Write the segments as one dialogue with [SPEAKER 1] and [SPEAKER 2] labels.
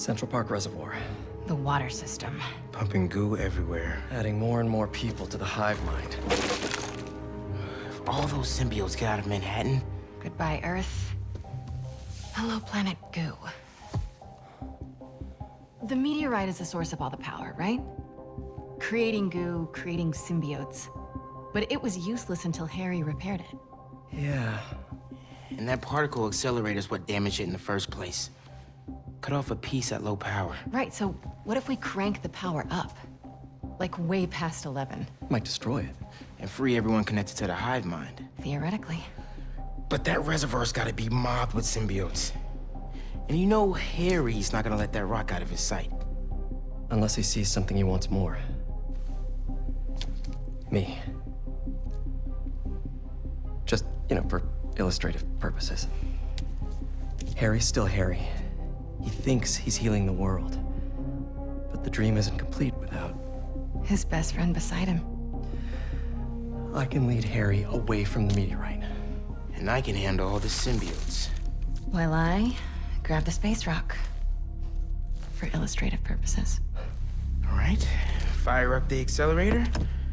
[SPEAKER 1] Central Park Reservoir.
[SPEAKER 2] The water system.
[SPEAKER 3] Pumping goo everywhere.
[SPEAKER 1] Adding more and more people to the hive mind.
[SPEAKER 3] If all those symbiotes get out of Manhattan...
[SPEAKER 2] Goodbye, Earth. Hello, planet Goo. The meteorite is the source of all the power, right? Creating goo, creating symbiotes. But it was useless until Harry repaired it.
[SPEAKER 1] Yeah.
[SPEAKER 3] And that particle accelerator is what damaged it in the first place. Cut off a piece at low power.
[SPEAKER 2] Right, so what if we crank the power up? Like way past 11.
[SPEAKER 1] Might destroy it.
[SPEAKER 3] And free everyone connected to the hive mind.
[SPEAKER 2] Theoretically.
[SPEAKER 3] But that reservoir's gotta be mobbed with symbiotes. And you know Harry's not gonna let that rock out of his sight.
[SPEAKER 1] Unless he sees something he wants more. Me. Just, for illustrative purposes. Harry's still Harry. He thinks he's healing the world. But the dream isn't complete without...
[SPEAKER 2] his best friend beside him.
[SPEAKER 1] I can lead Harry away from the meteorite.
[SPEAKER 3] And I can handle all the symbiotes.
[SPEAKER 2] While I grab the space rock. For illustrative purposes.
[SPEAKER 3] All right, fire up the accelerator.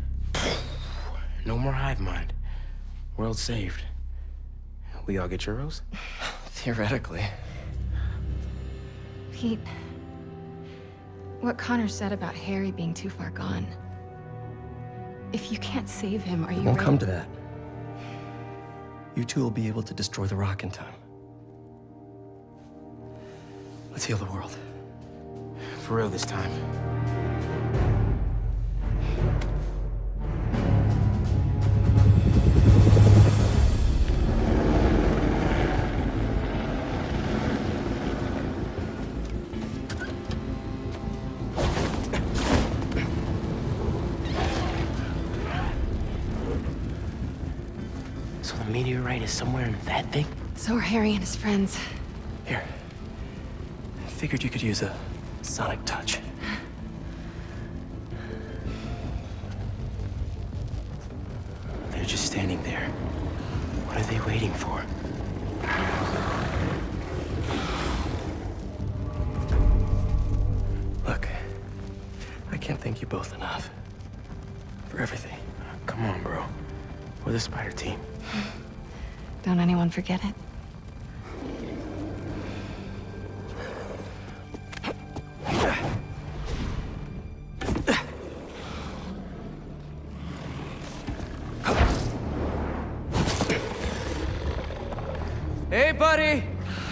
[SPEAKER 3] No more hive mind. World saved. We all get churros?
[SPEAKER 1] Theoretically.
[SPEAKER 2] Pete, what Connor said about Harry being too far gone. If you can't save him, are you
[SPEAKER 1] It won't
[SPEAKER 2] ready?
[SPEAKER 1] come to that. You two will be able to destroy the rock in time. Let's heal the world.
[SPEAKER 3] For real this time. So the meteorite is somewhere in that thing?
[SPEAKER 2] So are Harry and his friends.
[SPEAKER 1] Here. I figured you could use a sonic touch.
[SPEAKER 3] They're just standing there. What are they waiting for?
[SPEAKER 1] Look, I can't thank you both enough. For everything.
[SPEAKER 3] Come on, bro. We're the Spider Team.
[SPEAKER 2] Don't anyone forget it.
[SPEAKER 1] Hey, buddy!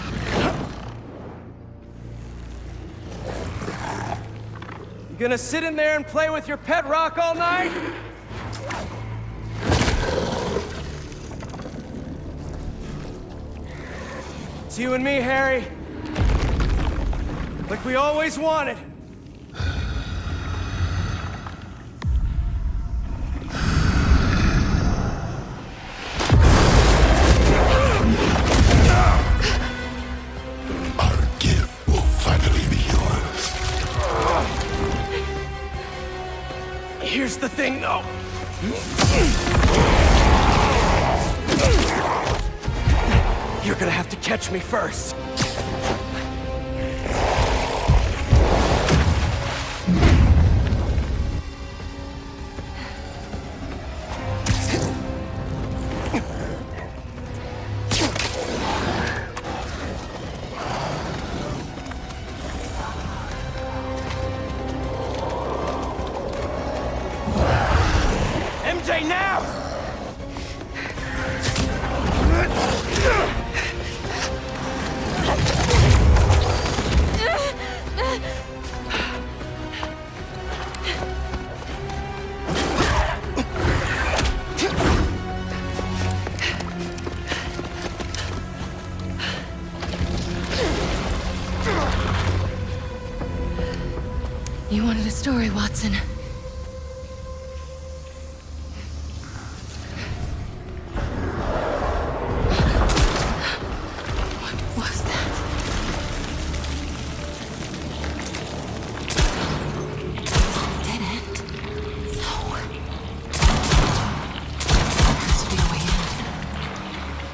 [SPEAKER 1] You gonna sit in there and play with your pet rock all night? It's you and me, Harry. Like we always wanted. Here's the thing, though. You're gonna have to catch me first. MJ, now!
[SPEAKER 2] You wanted a story, Watson. What was that? Dead end? No. There has to be a way in.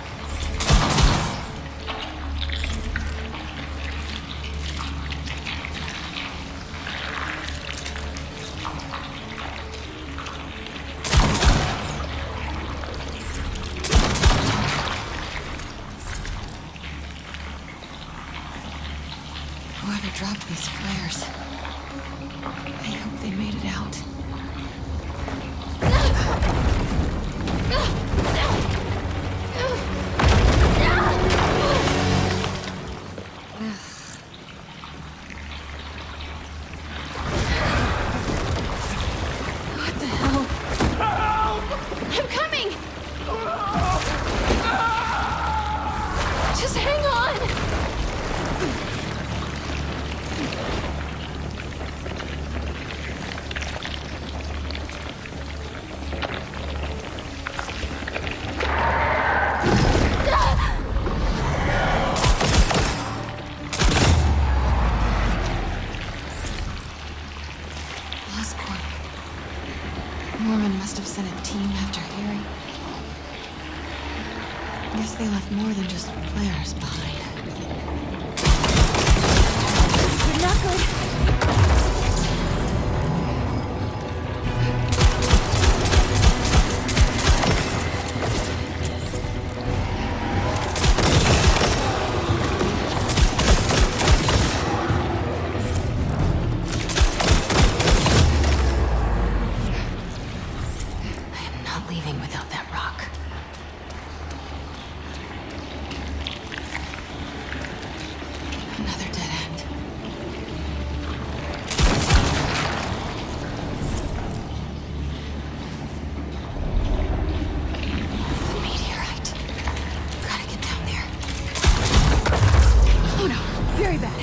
[SPEAKER 2] dropped these flares. I hope they made it out. What the hell? I'm coming! Just hang on! Norman must have sent a team after Harry. Guess they left more than just flares behind. But not good. Leaving without that rock. Another dead end. The meteorite. Gotta get down there. Oh no, very bad.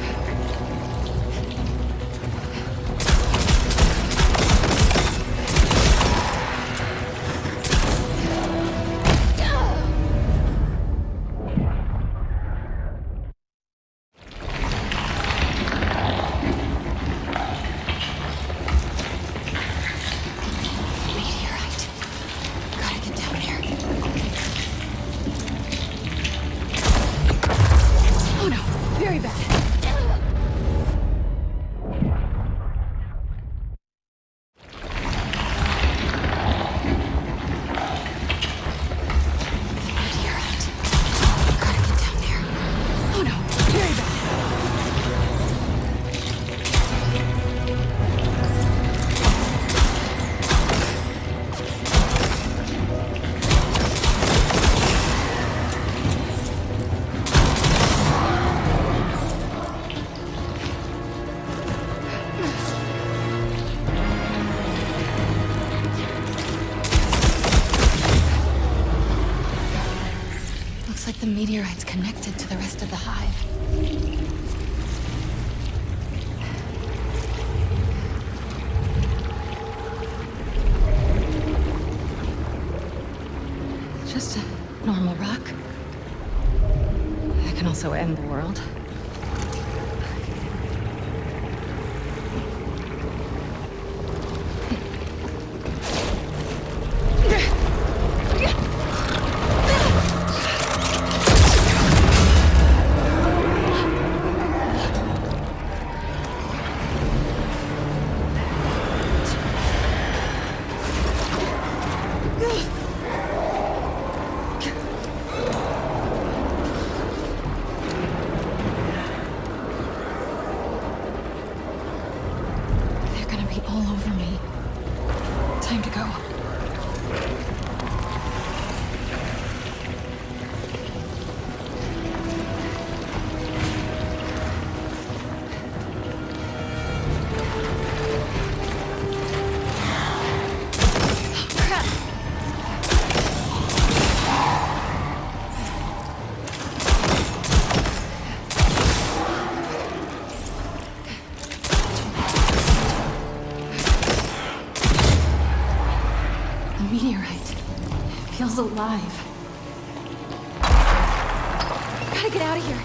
[SPEAKER 2] Very bad. Looks like the meteorite's connected to the rest of the hive. Just a normal rock. That can also end the world. All over me. Time to go. Meteorite. Feels alive. Gotta get out of here.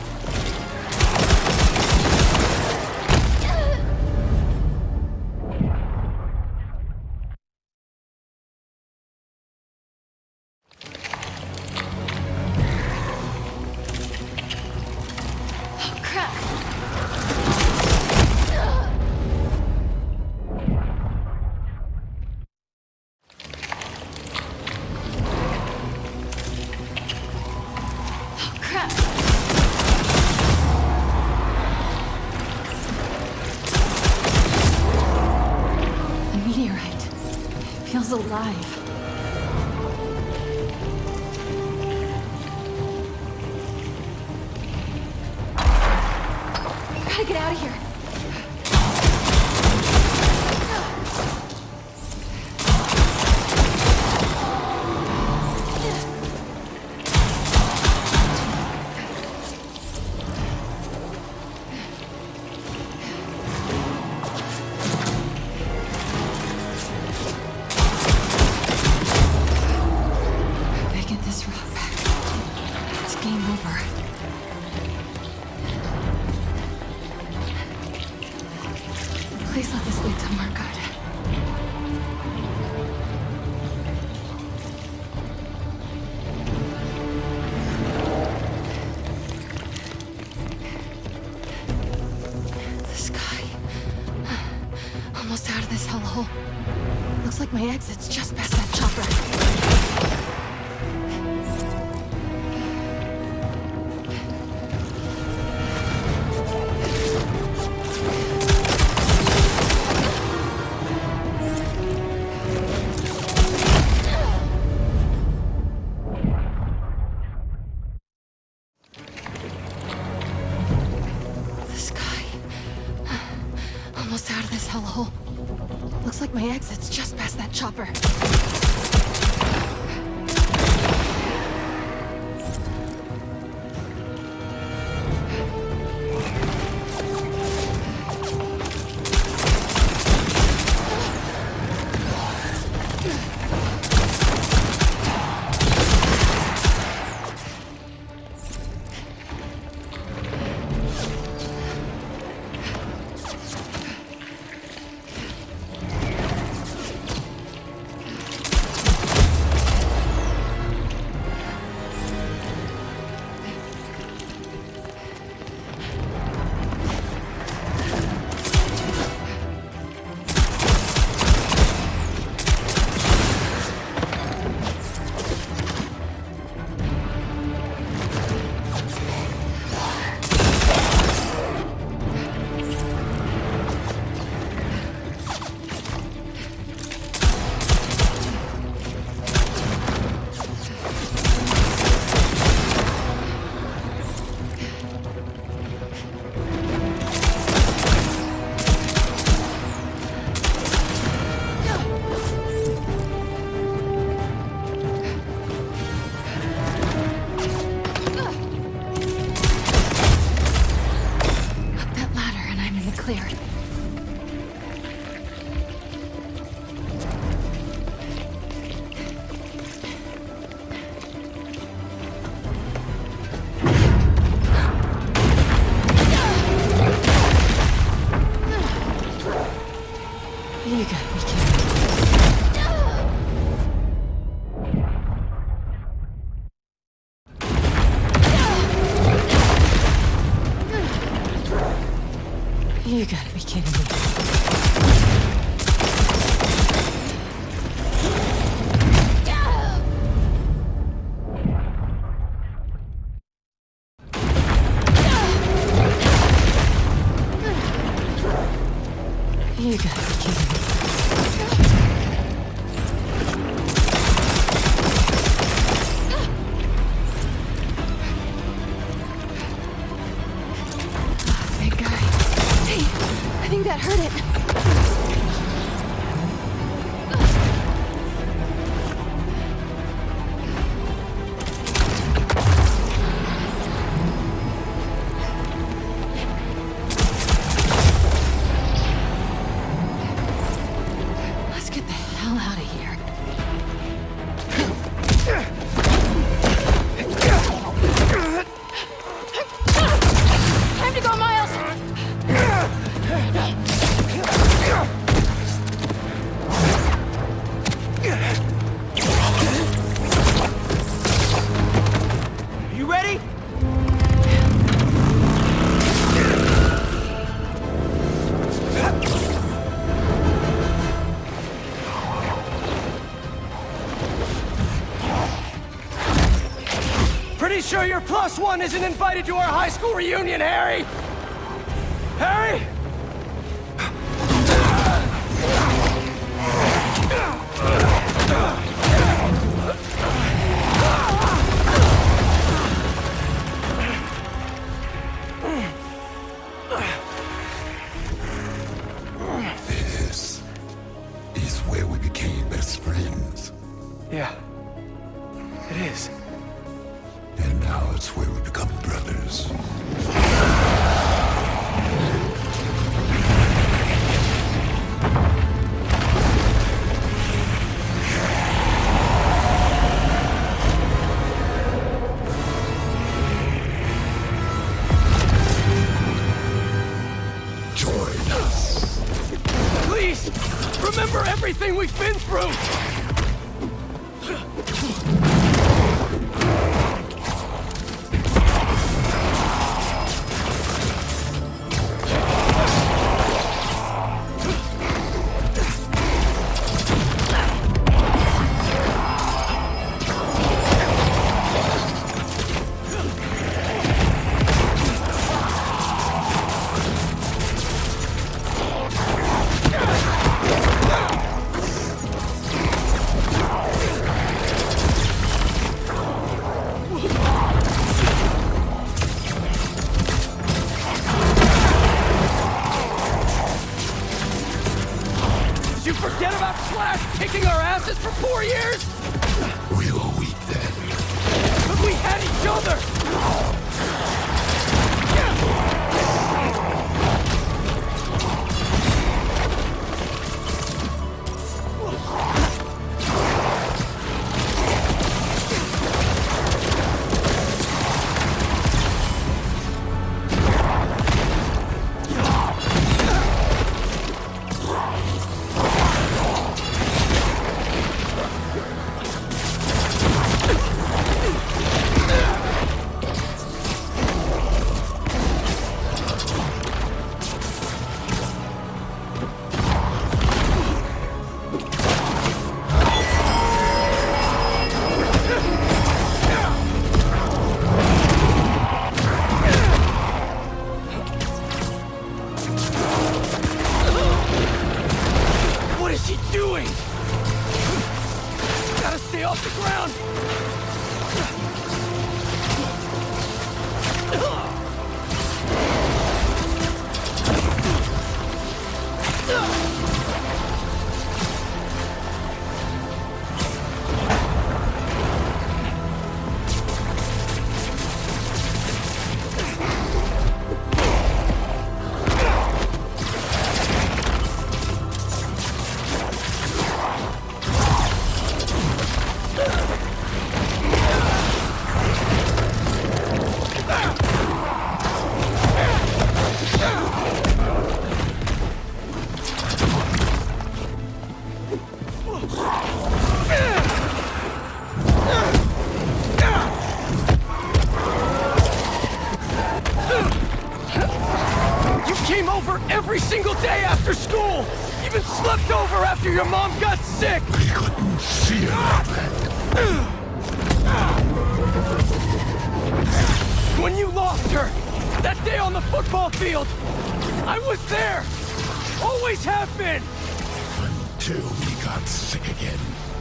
[SPEAKER 2] Oh, crap. feels alive. Gotta get out of here. Please let this lead somewhere good. The sky. Almost out of this hellhole. Looks like my exit's just past that chopper. Almost out of this hellhole. Looks like my exit's just past that chopper. You gotta be kidding me. You gotta be kidding me. You gotta be kidding me. Big guy. Hey, I think that hurt it.
[SPEAKER 1] Pretty sure your +1 isn't invited to our high school reunion, Harry! Harry!
[SPEAKER 4] us. Join us.
[SPEAKER 1] Please! Remember everything we've been through! Did you forget about Slash kicking our asses for 4 years?
[SPEAKER 4] We were weak then.
[SPEAKER 1] But we had each other! What is he doing? Gotta stay off the ground! Came over every single day after school! Even slept over after your mom got sick!
[SPEAKER 4] We couldn't see it happen.
[SPEAKER 1] When you lost her, that day on the football field, I was there! Always have been!
[SPEAKER 4] Until we got sick again.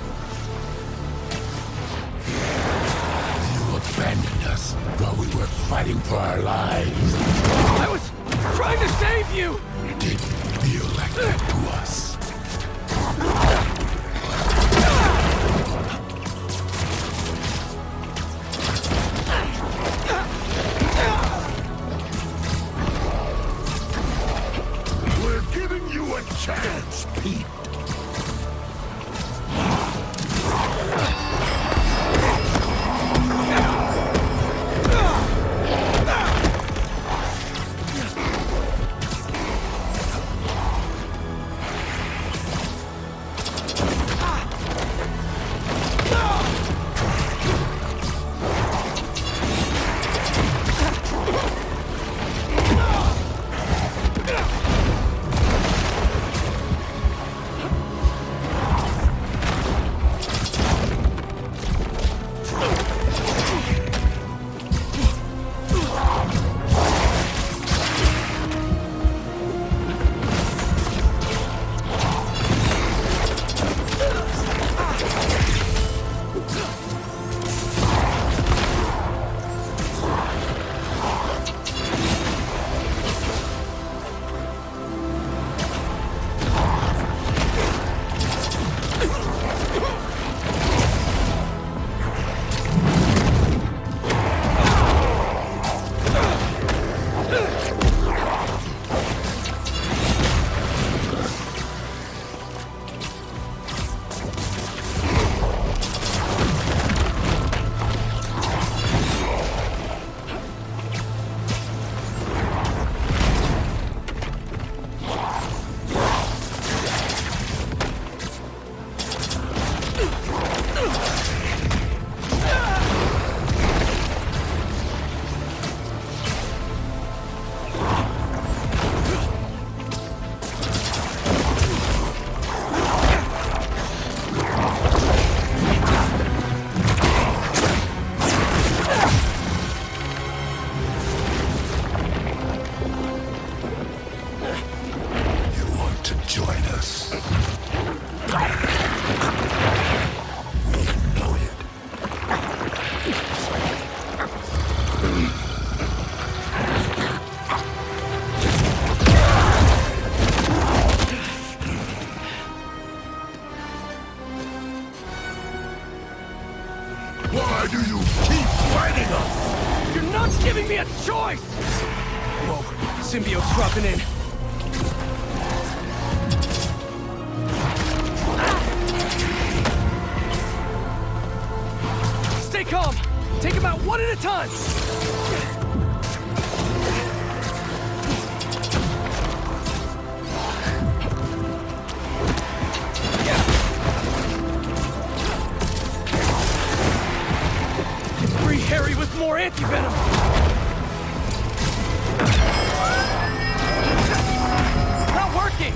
[SPEAKER 4] You abandoned us while we were fighting for our lives.
[SPEAKER 1] I was trying to save you!
[SPEAKER 4] It didn't feel like that to us. We're giving you a chance, Pete.
[SPEAKER 3] giving me a choice! Whoa, symbiote's dropping in. Stay calm. Take him out one at a time. 3 Harry with more anti-venom. Not working.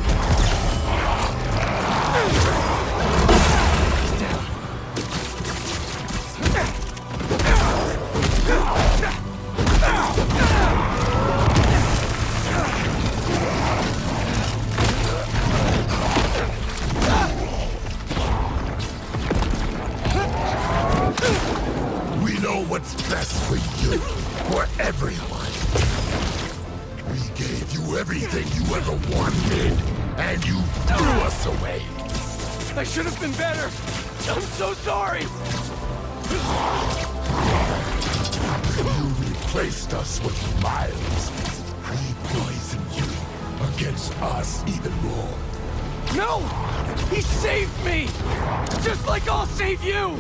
[SPEAKER 4] We know what's best for you, for everyone. We gave you everything you ever wanted, and you threw us away.
[SPEAKER 3] I should have been better. I'm so sorry.
[SPEAKER 4] You replaced us with Miles. We poisoned you against us even more.
[SPEAKER 3] No! He saved me! Just like I'll save you!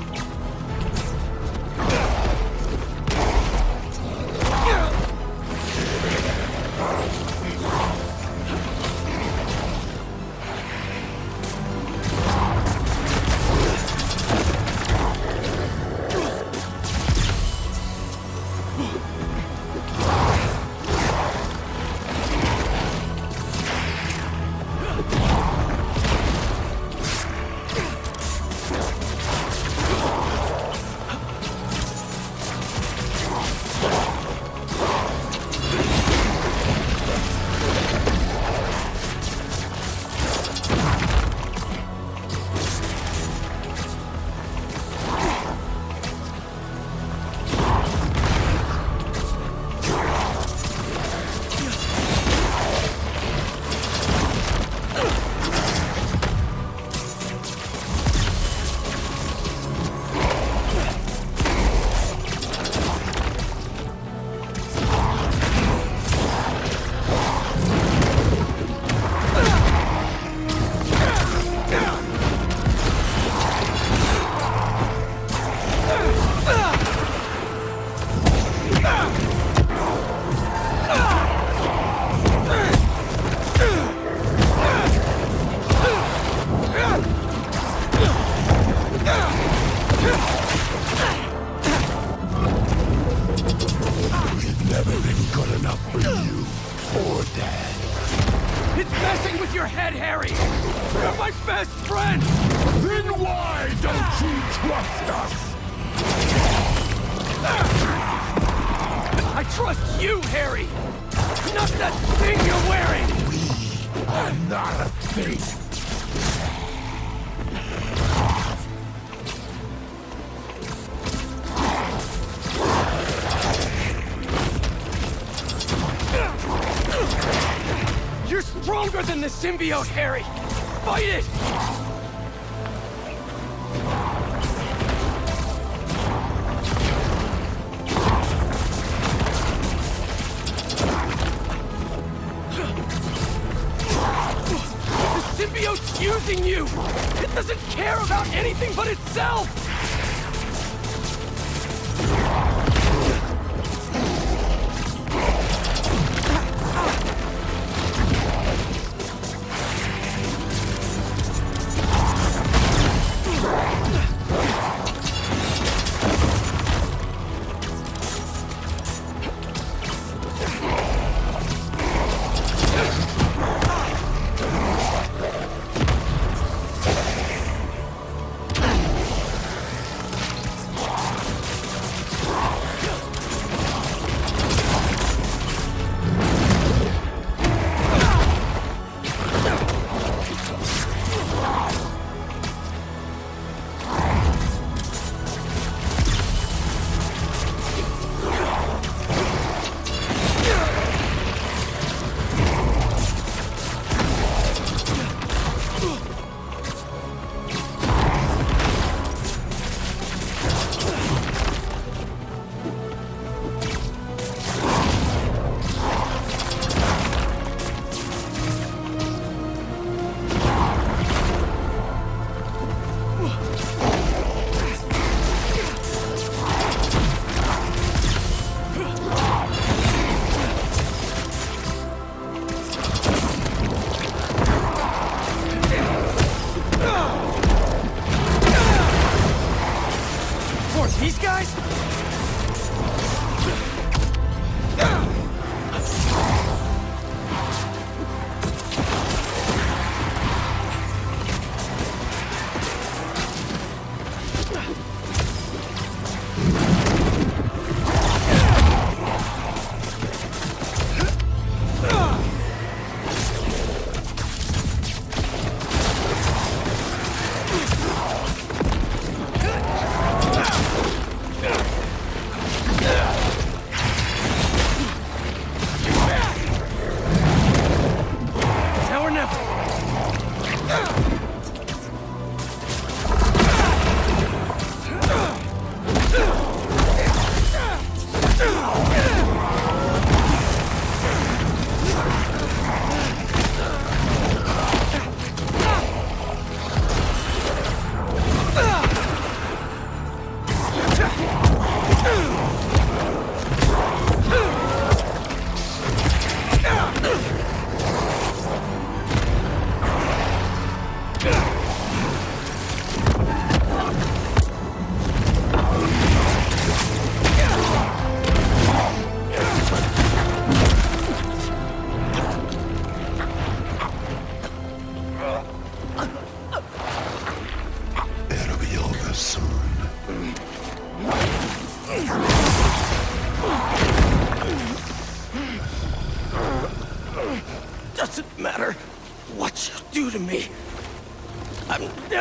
[SPEAKER 3] It's messing with your head, Harry! You're my best friend!
[SPEAKER 4] Then why don't you trust us?
[SPEAKER 3] I trust you, Harry! Not that thing you're wearing!
[SPEAKER 4] We are not a thing.
[SPEAKER 3] You're stronger than the symbiote, Harry! Fight it! The symbiote's using you! It doesn't care about anything but itself!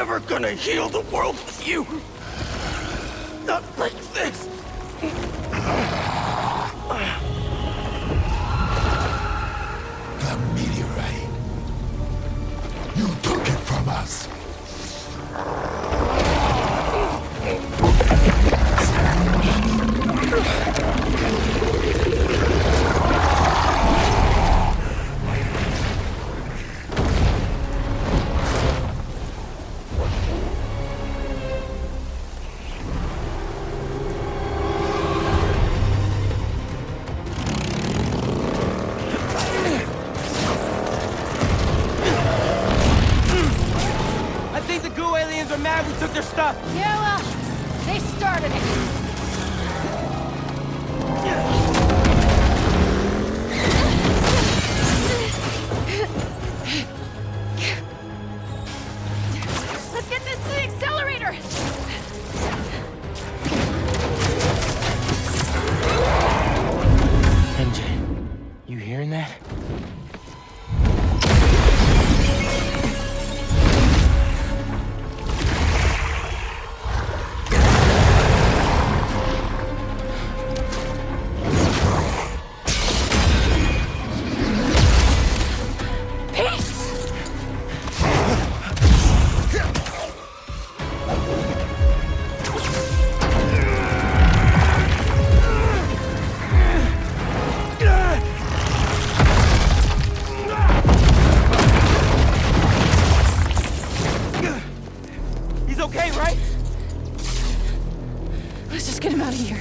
[SPEAKER 1] never gonna heal the world with you. Not like this.
[SPEAKER 4] The meteorite. You took it from us.
[SPEAKER 3] We took their stuff.
[SPEAKER 2] Yeah, well, they started it. Let's get this to the accelerator.
[SPEAKER 3] MJ, you hearing that? Okay, right?
[SPEAKER 2] Let's just get him out of here.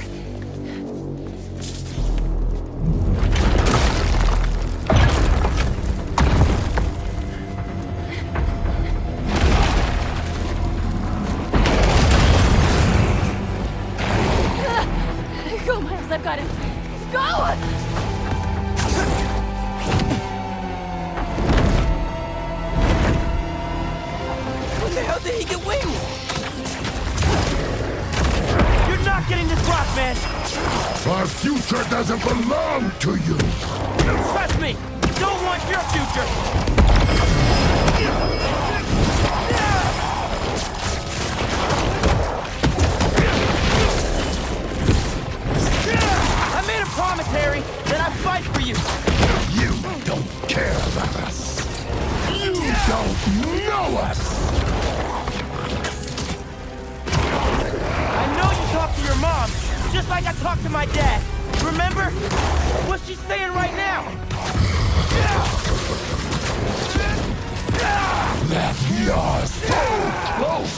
[SPEAKER 2] Go, Miles, I've got him. Go!
[SPEAKER 3] What the hell did he get away with? You're not getting this rock, man!
[SPEAKER 4] Our future doesn't belong to you!
[SPEAKER 3] Trust me! You don't want your future! I made a promise, Harry, that I'd fight for you!
[SPEAKER 4] You don't care about us! You don't know us!
[SPEAKER 3] I know you talked to your mom, just like I talked to my dad. Remember? What's she saying right now?
[SPEAKER 4] That we are so close!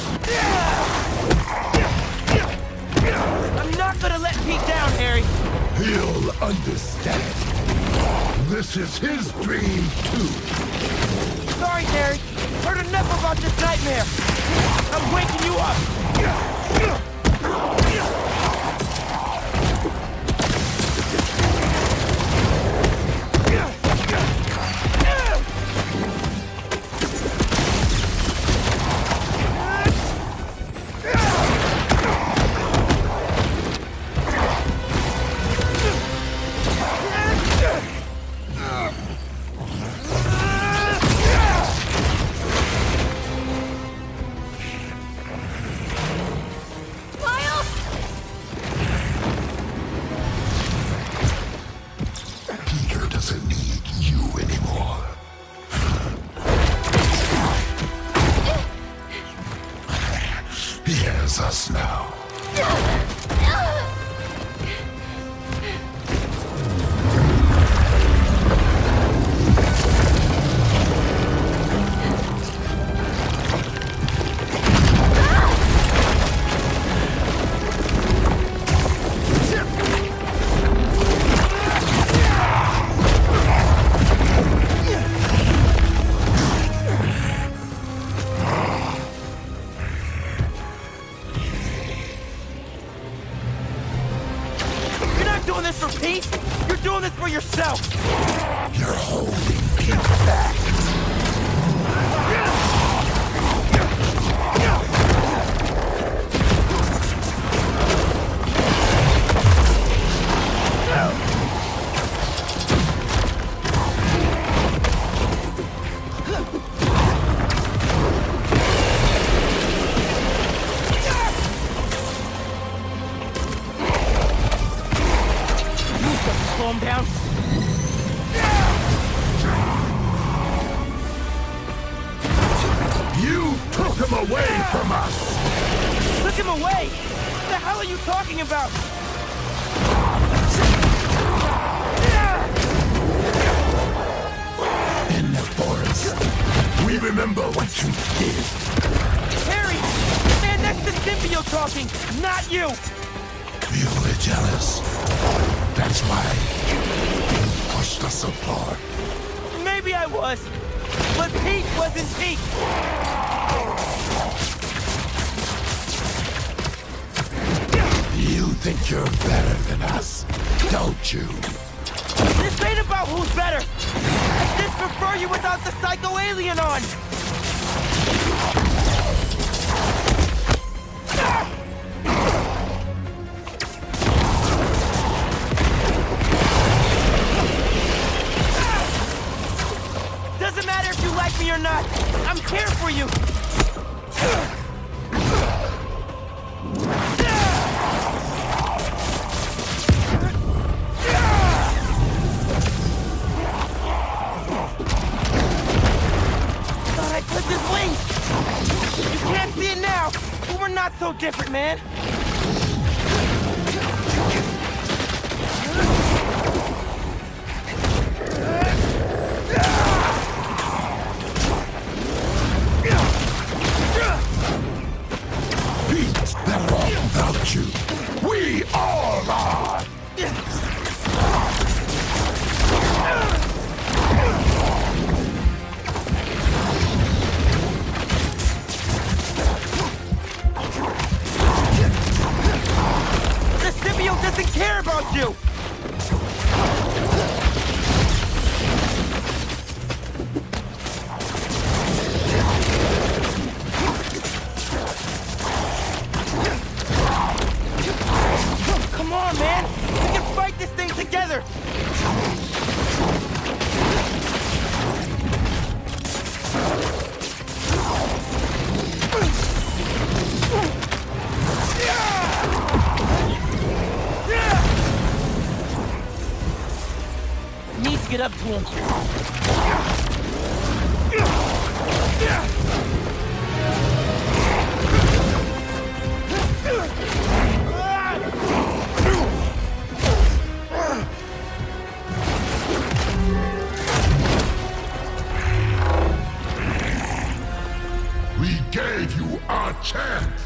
[SPEAKER 3] I'm not gonna let Pete down, Harry.
[SPEAKER 4] He'll understand. This is his dream, too.
[SPEAKER 3] Sorry, Harry. Heard enough about this nightmare. I'm waking you up.
[SPEAKER 4] Us now.
[SPEAKER 3] Yourself!
[SPEAKER 4] You're holding Pete back. You took him away from us!
[SPEAKER 3] Took him away? What the hell are you talking about?
[SPEAKER 4] In the forest, we remember what you did.
[SPEAKER 3] Harry! Man next to Symbio talking, not you!
[SPEAKER 4] You were jealous. That's why you pushed us apart.
[SPEAKER 3] Maybe I was, but Pete wasn't Pete!
[SPEAKER 4] You think you're better than us, don't you?
[SPEAKER 3] This ain't about who's better! I just prefer you without the psycho alien on! Doesn't matter if you like me or not, I'm here for you! Not so different, man.
[SPEAKER 4] Pete's better off without you. We all are.
[SPEAKER 3] Doesn't care about you! Come on, man! We can fight this thing together! Get up to him.
[SPEAKER 4] We gave you our chance.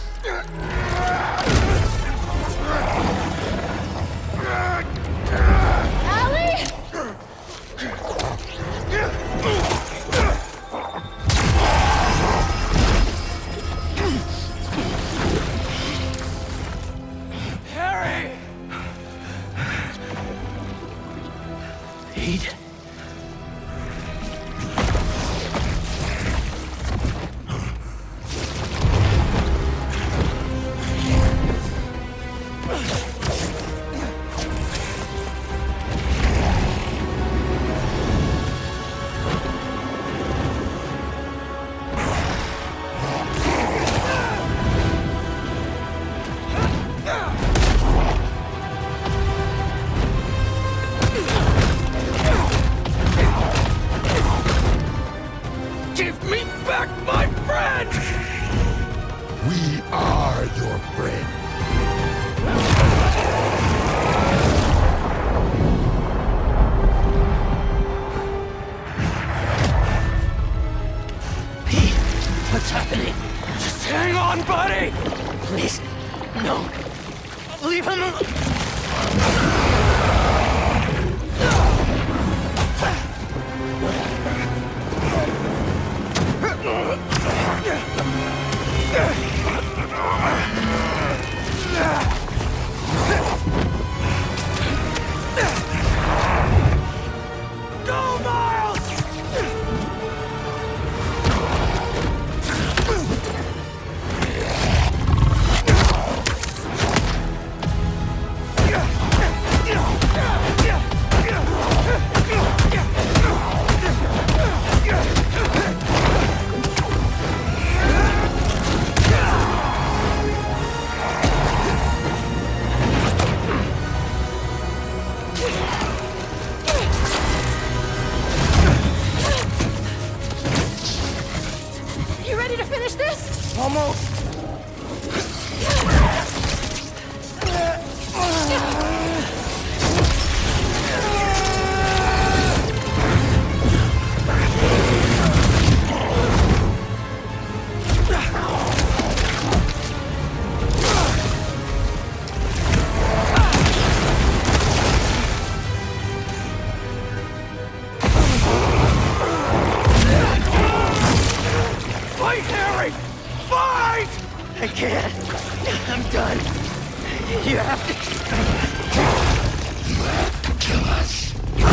[SPEAKER 3] Almost. Fight, Harry! Fight! I can't. I'm done. You have to...
[SPEAKER 4] You have to kill us.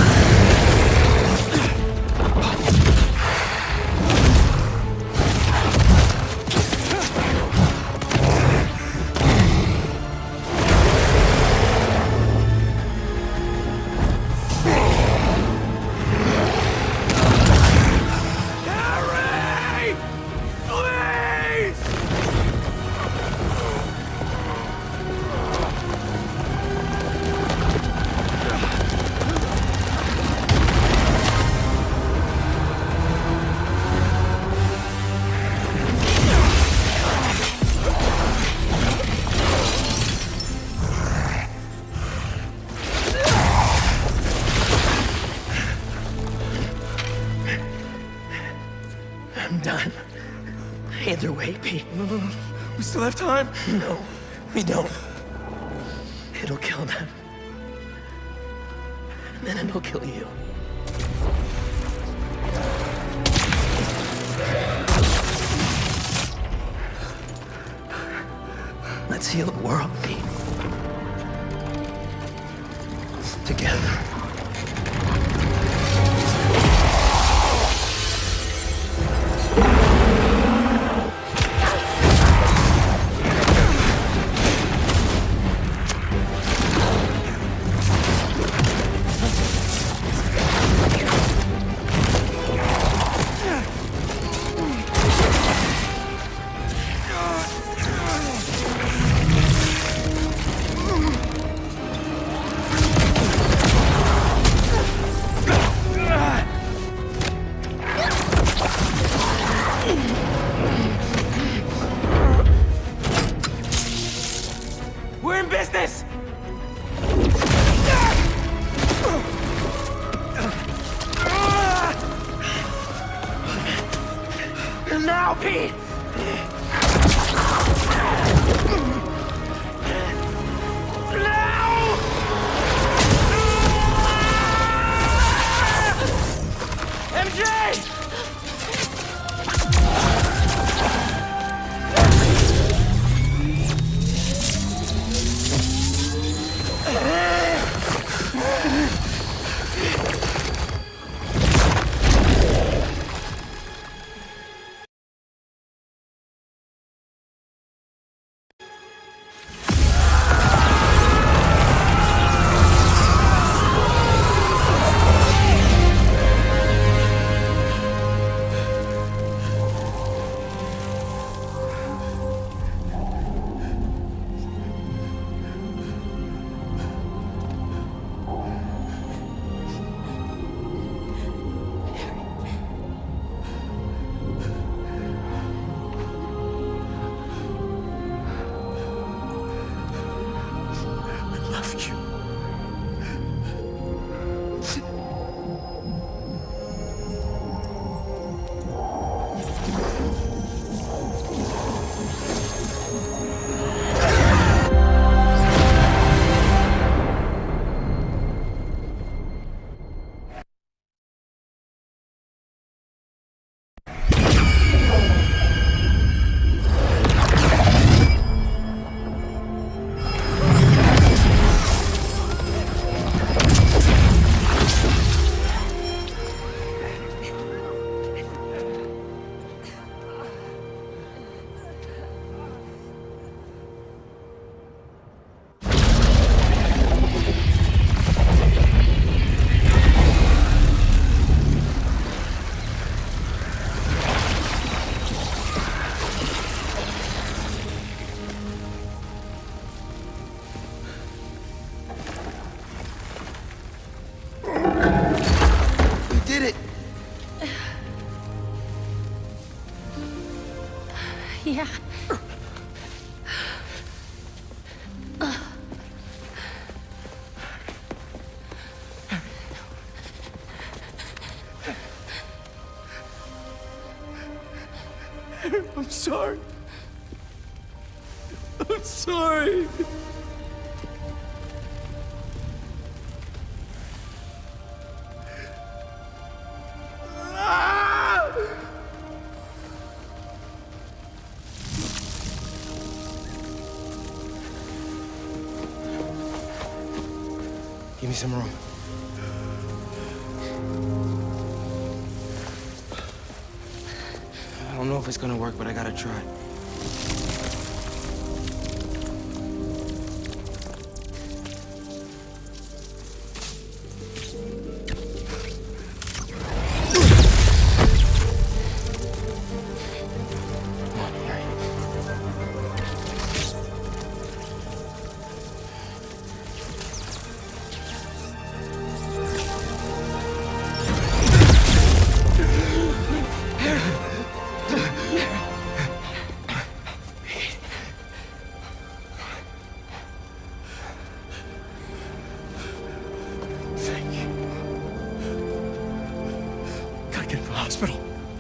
[SPEAKER 3] Harry! Please! I'm done. Either way, Pete.
[SPEAKER 1] We still have time.
[SPEAKER 3] No, we don't. It'll kill them. And then it'll kill you. Let's heal the world, Pete. Together. We're in business! Now, Pete! Now! MJ!
[SPEAKER 2] Yeah.
[SPEAKER 5] I'm sorry. I'm sorry.
[SPEAKER 3] Give me some room. I don't know if it's gonna work, but I gotta try.
[SPEAKER 5] Hospital.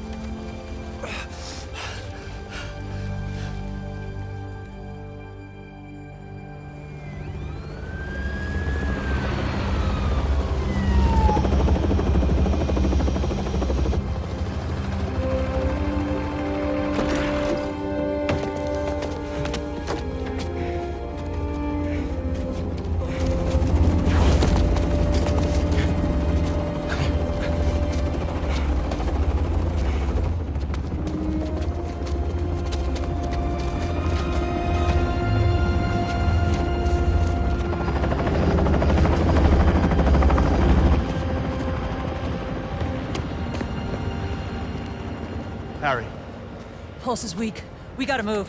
[SPEAKER 5] Harry.
[SPEAKER 6] Pulse is weak. We gotta move.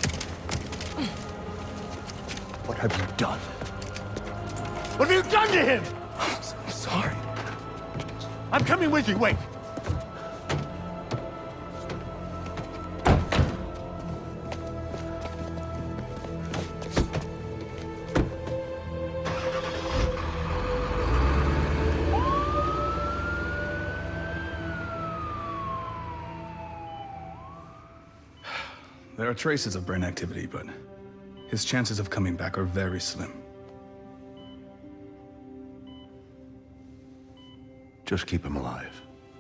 [SPEAKER 5] What have you done? What have you done to him? I'm sorry. I'm coming with you, wait.
[SPEAKER 7] There are traces of brain activity, but his chances of coming back are very slim.
[SPEAKER 4] Just keep him alive.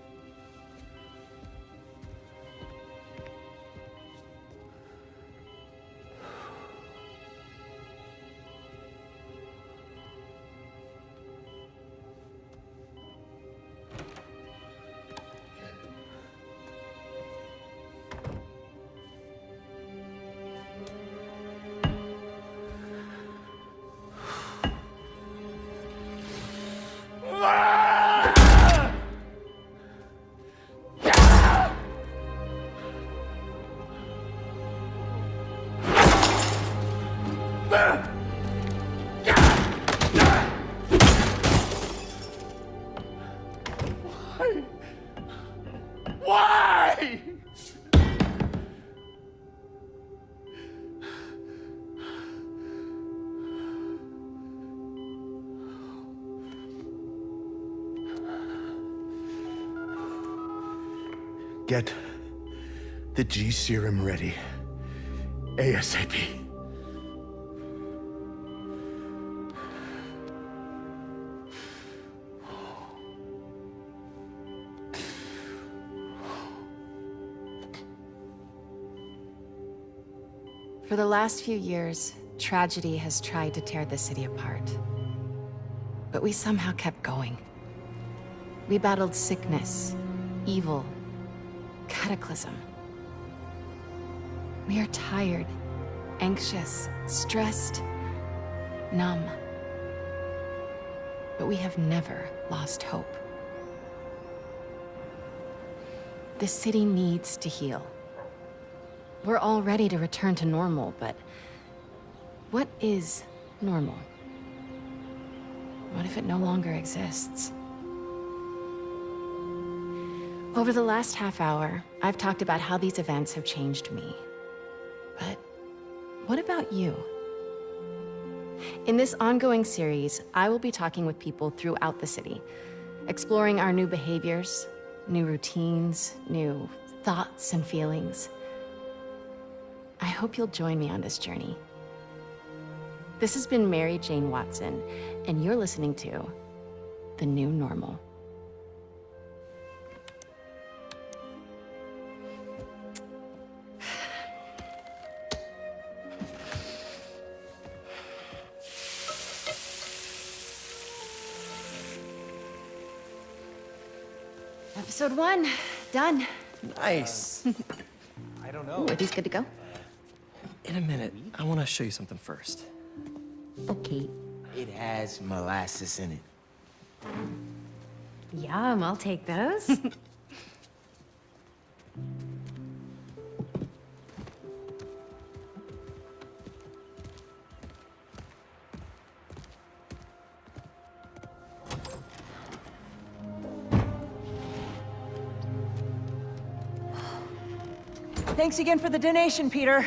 [SPEAKER 5] Why? Get the G serum ready. ASAP.
[SPEAKER 2] For the last few years, tragedy has tried to tear the city apart. But we somehow kept going. We battled sickness, evil, cataclysm. We are tired, anxious, stressed, numb. But we have never lost hope. The city needs to heal. We're all ready to return to normal, but what is normal? What if it no longer exists? Over the last half hour, I've talked about how these events have changed me. What about you? In this ongoing series, I will be talking with people throughout the city, exploring our new behaviors, new routines, new thoughts and feelings. I hope you'll join me on this journey. This has been Mary Jane Watson, and you're listening to The New Normal. Episode 1, done.
[SPEAKER 1] Nice.
[SPEAKER 5] I don't
[SPEAKER 2] Ooh,
[SPEAKER 5] know.
[SPEAKER 2] are these good to go?
[SPEAKER 1] In a minute, I want to show you something first.
[SPEAKER 2] Okay.
[SPEAKER 3] It has molasses in it.
[SPEAKER 8] Yum, I'll take those.
[SPEAKER 6] Thanks again for the donation, Peter.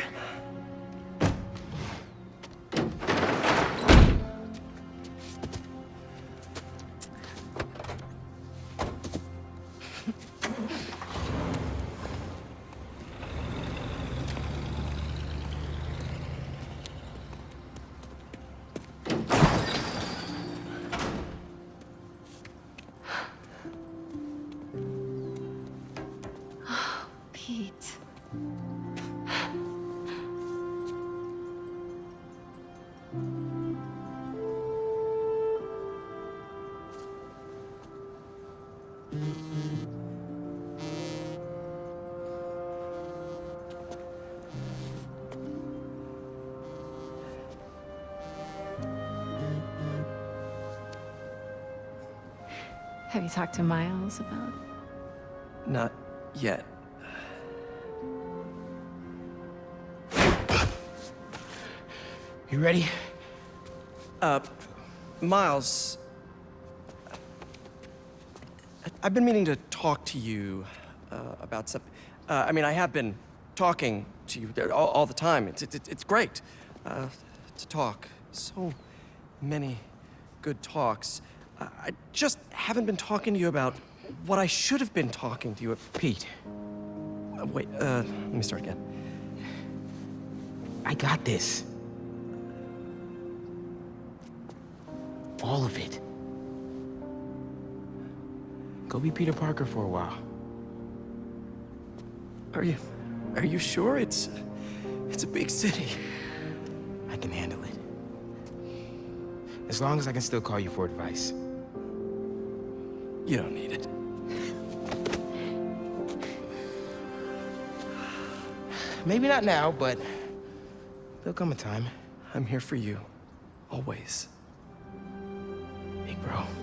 [SPEAKER 2] Pete. Have you talked to Miles about?
[SPEAKER 1] Not yet.
[SPEAKER 3] You ready?
[SPEAKER 1] Miles, I've been meaning to talk to you about something. I mean, I have been talking to you all the time. It's great to talk. So many good talks. I just haven't been talking to you about what I should have been talking to you about.
[SPEAKER 3] Pete,
[SPEAKER 1] Wait, let me start again.
[SPEAKER 3] I got this. All of it. Go be Peter Parker for a while.
[SPEAKER 1] Are you sure? It's a big city.
[SPEAKER 3] I can handle it. As long as I can still call you for advice.
[SPEAKER 1] You don't need it.
[SPEAKER 3] Maybe not now, but there'll come a time.
[SPEAKER 1] I'm here for you. Always.
[SPEAKER 3] Big bro.